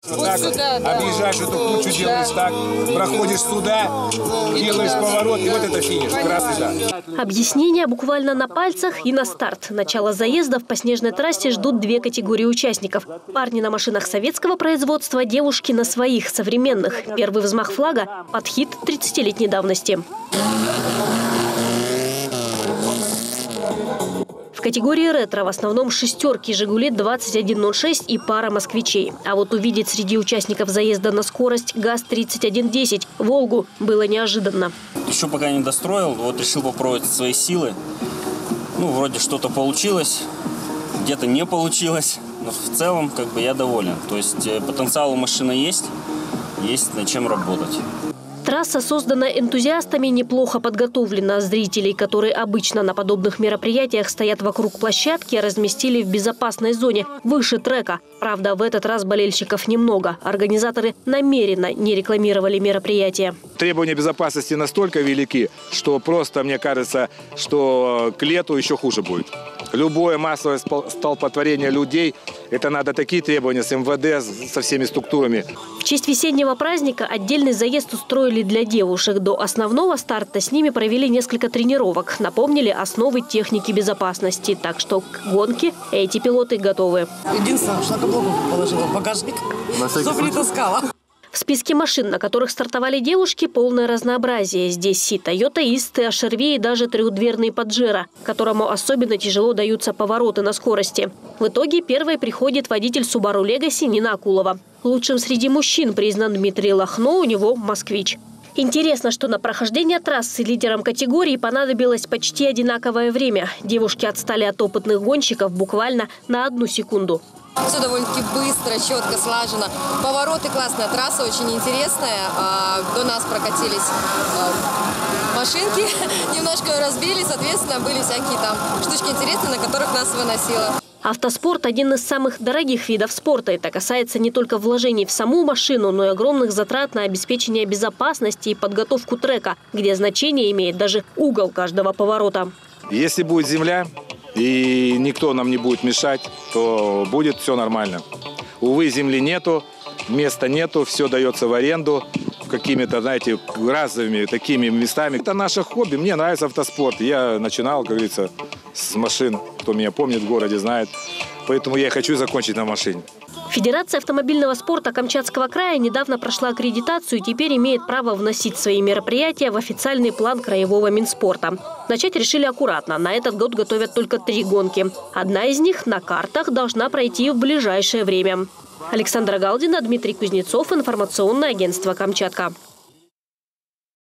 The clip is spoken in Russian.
Вот сюда, да. Объезжаешь эту кучу, делаешь так, проходишь сюда, делаешь поворот, и вот это финиш, красный, да. Объяснения буквально на пальцах и на старт. Начало заездов по снежной трассе ждут две категории участников. Парни на машинах советского производства, девушки на своих, современных. Первый взмах флага под хит 30-летней давности. В категории ретро в основном шестерки «Жигули» 2106 и пара москвичей. А вот увидеть среди участников заезда на скорость ГАЗ-3110 «Волгу» было неожиданно. Еще пока не достроил, вот решил попробовать свои силы. Ну, вроде что-то получилось, где-то не получилось, но в целом как бы я доволен. То есть потенциал у машины есть над чем работать. Трасса создана энтузиастами, неплохо подготовлена. Зрителей, которые обычно на подобных мероприятиях стоят вокруг площадки, разместили в безопасной зоне, выше трека. Правда, в этот раз болельщиков немного. Организаторы намеренно не рекламировали мероприятие. Требования безопасности настолько велики, что просто, мне кажется, что к лету еще хуже будет. Любое массовое столпотворение людей, это надо такие требования с МВД, со всеми структурами. В честь весеннего праздника отдельный заезд устроили для девушек. До основного старта с ними провели несколько тренировок. Напомнили основы техники безопасности. Так что к гонке эти пилоты готовы. Единственное, шлакоблок положила в багажник, чтобы не таскала. В списке машин, на которых стартовали девушки, полное разнообразие. Здесь и Toyota, Исты, HR-V и даже трехдверный Паджеро, которому особенно тяжело даются повороты на скорости. В итоге первой приходит водитель Subaru Legacy Нина Акулова. Лучшим среди мужчин признан Дмитрий Лохно, у него «Москвич». Интересно, что на прохождение трассы лидерам категории понадобилось почти одинаковое время. Девушки отстали от опытных гонщиков буквально на 1 секунду. Все довольно-таки быстро, четко, слаженно. Повороты классная, трасса очень интересная. До нас прокатились машинки, немножко разбили, соответственно, были всякие там штучки интересные, на которых нас выносило. Автоспорт – один из самых дорогих видов спорта. Это касается не только вложений в саму машину, но и огромных затрат на обеспечение безопасности и подготовку трека, где значение имеет даже угол каждого поворота. Если будет земля и никто нам не будет мешать, то будет все нормально. Увы, земли нету, места нету, все дается в аренду какими-то, знаете, разовыми такими местами. Это наше хобби, мне нравится автоспорт. Я начинал, как говорится, с машин, кто меня помнит в городе, знает. Поэтому я хочу закончить на машине. Федерация автомобильного спорта Камчатского края недавно прошла аккредитацию и теперь имеет право вносить свои мероприятия в официальный план краевого Минспорта. Начать решили аккуратно. На этот год готовят только 3 гонки. Одна из них на картах должна пройти в ближайшее время. Александра Галдина, Дмитрий Кузнецов, информационное агентство «Камчатка».